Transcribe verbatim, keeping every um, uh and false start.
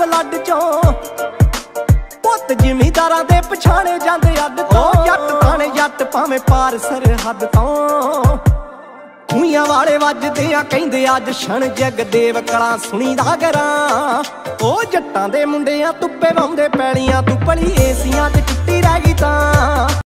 लड चों पुत जिमीदारां दे पछाणे जांदे अड तो जट ताणे जट भावें पार सरहद तों खूहियां वाले वजदे आ कहिंदे अज छण जगदेव कला सुणीदा गरां ओ जट्टां दे मुंडियां तुप्पे वाउंदे पैलियां तू भली एसियां च टुट्टी रह गई तां